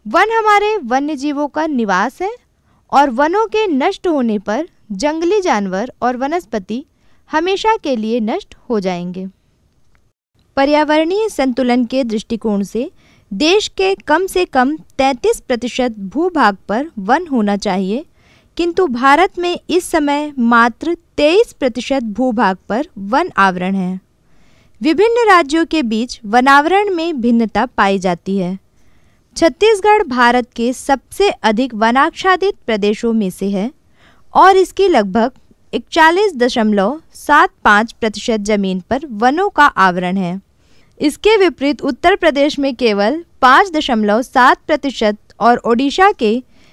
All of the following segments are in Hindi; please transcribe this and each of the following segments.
वन हमारे वन्य जीवों का निवास है और वनों के नष्ट होने पर जंगली जानवर और वनस्पति हमेशा के लिए नष्ट हो जाएंगे। पर्यावरणीय संतुलन के दृष्टिकोण से देश के कम से कम 33% भूभाग पर वन होना चाहिए, किंतु भारत में इस समय मात्र 23% भूभाग पर वन आवरण है। विभिन्न राज्यों के बीच वनावरण में भिन्नता पाई जाती है। छत्तीसगढ़ भारत के सबसे अधिक वनाच्छादित प्रदेशों में से है और इसकी लगभग 41.75% जमीन पर वनों का आवरण है। इसके विपरीत उत्तर प्रदेश में केवल 5.7% और ओडिशा के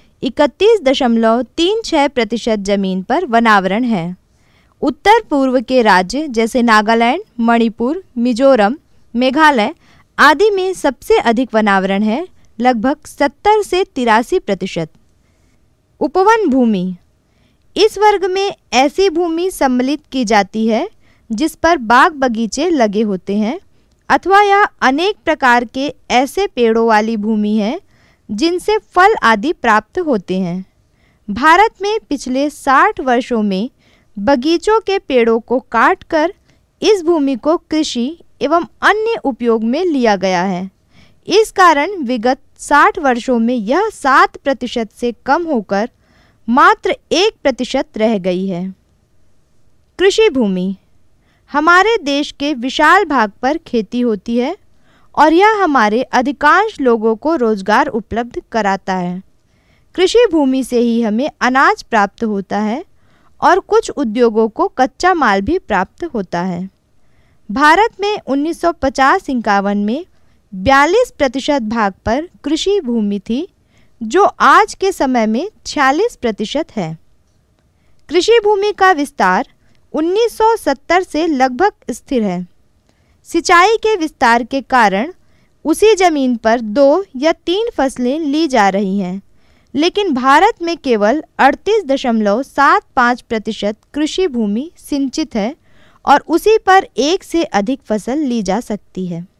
31.36% जमीन पर वनावरण है। उत्तर पूर्व के राज्य जैसे नागालैंड, मणिपुर, मिजोरम, मेघालय आदि में सबसे अधिक वनावरण है, लगभग 70 से 83%। उपवन भूमि, इस वर्ग में ऐसी भूमि सम्मिलित की जाती है जिस पर बाग बगीचे लगे होते हैं अथवा यह अनेक प्रकार के ऐसे पेड़ों वाली भूमि है जिनसे फल आदि प्राप्त होते हैं। भारत में पिछले 60 वर्षों में बगीचों के पेड़ों को काटकर इस भूमि को कृषि एवं अन्य उपयोग में लिया गया है। इस कारण विगत 60 वर्षों में यह 7% से कम होकर मात्र 1% रह गई है। कृषि भूमि, हमारे देश के विशाल भाग पर खेती होती है और यह हमारे अधिकांश लोगों को रोजगार उपलब्ध कराता है। कृषि भूमि से ही हमें अनाज प्राप्त होता है और कुछ उद्योगों को कच्चा माल भी प्राप्त होता है। भारत में 1950-51 में 42% भाग पर कृषि भूमि थी, जो आज के समय में 46% है। कृषि भूमि का विस्तार 1970 से लगभग स्थिर है। सिंचाई के विस्तार के कारण उसी जमीन पर 2 या 3 फसलें ली जा रही हैं, लेकिन भारत में केवल 38.75% कृषि भूमि सिंचित है और उसी पर एक से अधिक फसल ली जा सकती है।